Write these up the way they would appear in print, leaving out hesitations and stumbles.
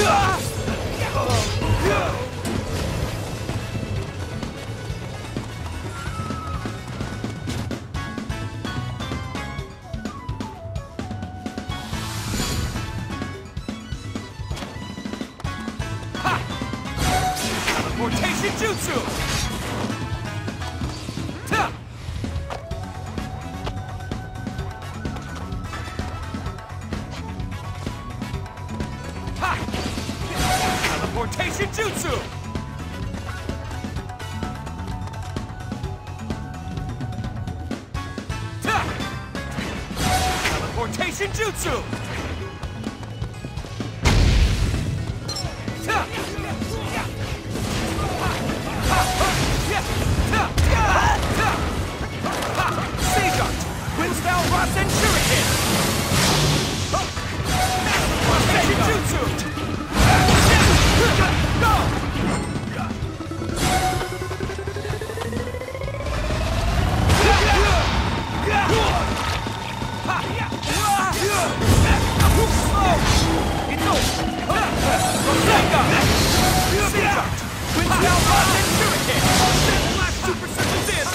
Teleportation Jutsu! Ta! Ha! Teleportation Jutsu! Ta! Teleportation Jutsu! Ta! Wind-style Rasen Shuriken! Rasen Jutsu! Go! It's over! Wind-style Rasen Shuriken! Flash Super Circle Dance!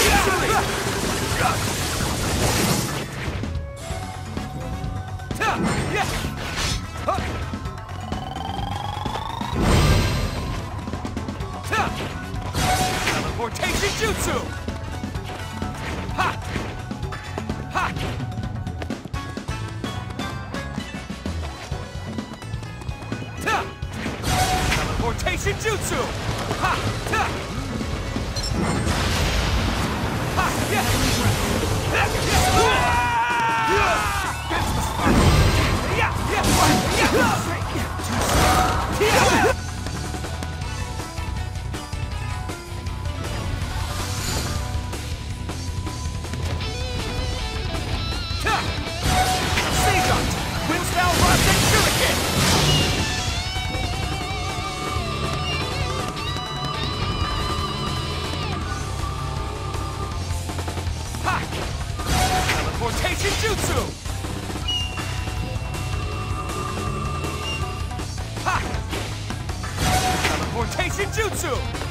Teleportation Jutsu! Ha! Ha! Ta! Teleportation Jutsu! Ha! Ta! Ha! Yeah! Wind-style Rasen Shuriken! Ha! Teleportation Jutsu! Ha! Teleportation Jutsu!